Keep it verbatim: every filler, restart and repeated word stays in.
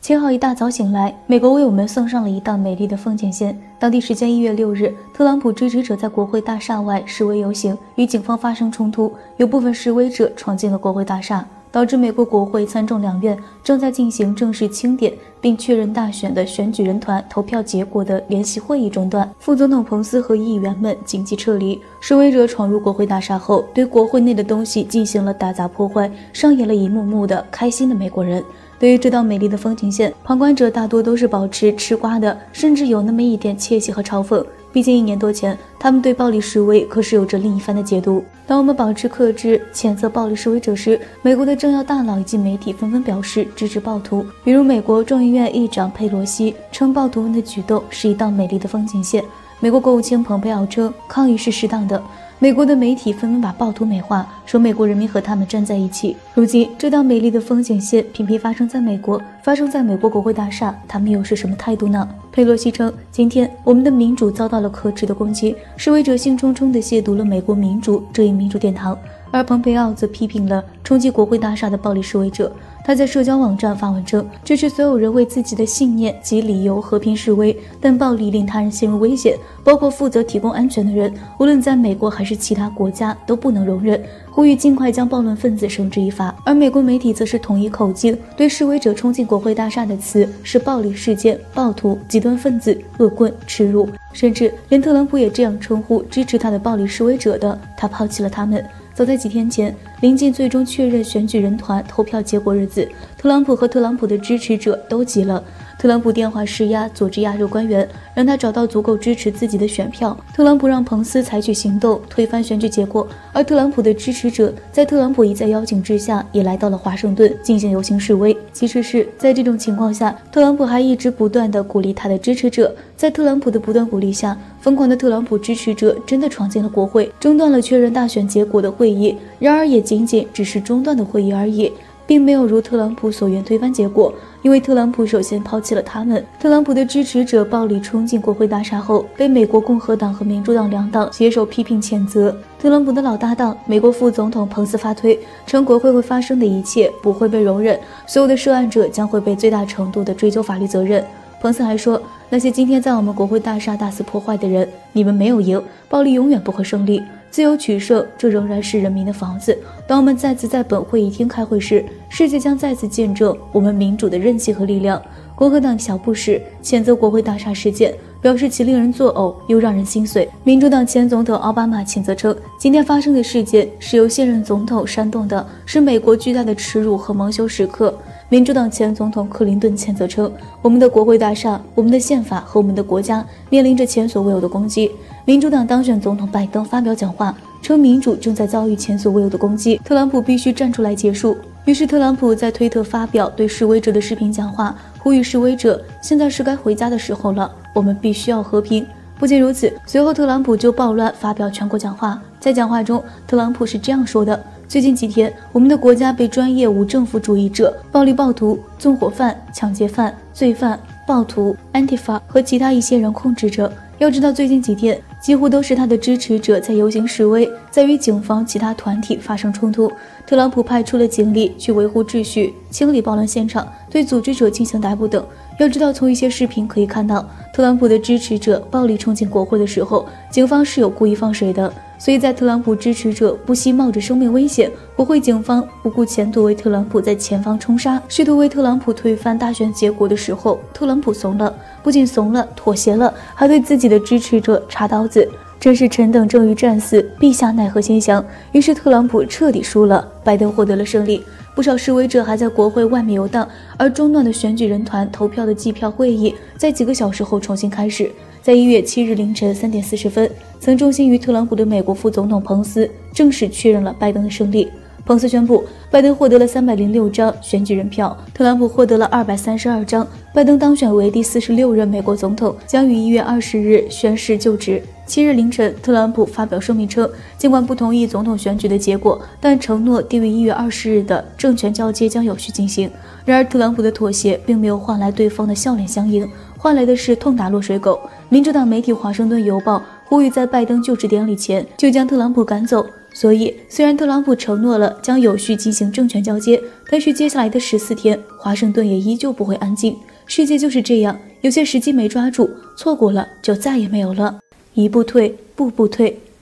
七号一大早醒来，美国为我们送上了一道美丽的风景线。当地时间一月六日，特朗普支持者在国会大厦外示威游行，与警方发生冲突，有部分示威者闯进了国会大厦，导致美国国会参众两院正在进行正式清点并确认大选的选举人团投票结果的联席会议中断，副总统彭斯和议员们紧急撤离。示威者闯入国会大厦后，对国会内的东西进行了打砸破坏，上演了一幕幕的开心的美国人。对于这道美丽的风景线，旁观者大多都是保持吃瓜的，甚至有那么一点窃喜和嘲讽。毕竟一年多前，他们对暴力示威可是有着另一番的解读。当我们保持克制，谴责暴力示威者时，美国的政要大佬以及媒体纷纷表示支持暴徒。比如美国众议院议长佩洛西称，暴徒们的举动是一道美丽的风景线。美国国务卿蓬佩奥称，抗议是适当的。美国的媒体纷纷把暴徒美化，说美国人民和他们站在一起。如今，这道美丽的风景线频频发生在美国，发生在美国国会大厦，他们又是什么态度呢？佩洛西称，今天我们的民主遭到了可耻的攻击，示威者兴冲冲地亵渎了美国民主这一民主殿堂。而蓬佩奥则批评了冲击国会大厦的暴力示威者。他在社交网站发文称，支持所有人为自己的信念及理由和平示威，但暴力令他人陷入危险，包括负责提供安全的人，无论在美国还是其他国家都不能容忍，呼吁尽快将暴乱分子绳之以法。而美国媒体则是统一口径，对示威者冲进国会大厦的词是暴力事件、暴徒、极端分子、恶棍、耻辱，甚至连特朗普也这样称呼支持他的暴力示威者的，他抛弃了他们。早在几天前，临近最终确认选举人团投票结果日子，特朗普和特朗普的支持者都急了。特朗普电话施压佐治亚州官员，让他找到足够支持自己的选票。特朗普让彭斯采取行动推翻选举结果，而特朗普的支持者在特朗普一再邀请之下，也来到了华盛顿进行游行示威。其实是在这种情况下，特朗普还一直不断地鼓励他的支持者。在特朗普的不断鼓励下，疯狂的特朗普支持者真的闯进了国会，中断了确认大选结果的会议。然而也仅仅只是中断的会议而已，并没有如特朗普所愿推翻结果，因为特朗普首先抛弃了他们。特朗普的支持者暴力冲进国会大厦后，被美国共和党和民主党两党携手批评谴责。特朗普的老搭档美国副总统彭斯发推称，国会会发生的一切不会被容忍，所有的涉案者将会被最大程度的追究法律责任。彭斯还说，那些今天在我们国会大厦大肆破坏的人，你们没有赢，暴力永远不会胜利，自由取胜，这仍然是人民的房子。当我们再次在本会议厅开会时，世界将再次见证我们民主的韧性和力量。共和党小布什谴责国会大厦事件，表示其令人作呕又让人心碎。民主党前总统奥巴马谴责称，今天发生的事件是由现任总统煽动的，是美国巨大的耻辱和蒙羞时刻。民主党前总统克林顿谴责称，我们的国会大厦、我们的宪法和我们的国家面临着前所未有的攻击。民主党当选总统拜登发表讲话，称民主正在遭遇前所未有的攻击，特朗普必须站出来结束。于是特朗普在推特发表对示威者的视频讲话，呼吁示威者，现在是该回家的时候了，我们必须要和平。不仅如此，随后特朗普就暴乱发表全国讲话。在讲话中，特朗普是这样说的，最近几天，我们的国家被专业无政府主义者、暴力暴徒、纵火犯、抢劫犯、罪犯、暴徒、Antifa 和其他一些人控制着。要知道，最近几天几乎都是他的支持者在游行示威，在与警方其他团体发生冲突。特朗普派出了警力去维护秩序，清理暴乱现场，对组织者进行逮捕等。要知道，从一些视频可以看到，特朗普的支持者暴力冲进国会的时候，警方是有故意放水的。所以在特朗普支持者不惜冒着生命危险，国会警方不顾前途为特朗普在前方冲杀，试图为特朗普推翻大选结果的时候，特朗普怂了，不仅怂了，妥协了，还对自己的支持者插刀子。真是臣等正欲战死，陛下奈何心详。于是特朗普彻底输了，拜登获得了胜利。不少示威者还在国会外面游荡，而中断的选举人团投票的计票会议在几个小时后重新开始。在一月七日凌晨三点四十分，曾忠心于特朗普的美国副总统彭斯正式确认了拜登的胜利。彭斯宣布，拜登获得了三百零六张选举人票，特朗普获得了二百三十二张，拜登当选为第四十六任美国总统，将于一月二十日宣誓就职。七日凌晨，特朗普发表声明称，尽管不同意总统选举的结果，但承诺定于一月二十日的政权交接将有序进行。然而，特朗普的妥协并没有换来对方的笑脸相迎，换来的是痛打落水狗。民主党媒体《华盛顿邮报》呼吁在拜登就职典礼前就将特朗普赶走。 所以，虽然特朗普承诺了将有序进行政权交接，但是接下来的十四天，华盛顿也依旧不会安静。世界就是这样，有些时机没抓住，错过了就再也没有了。一步退，步步退，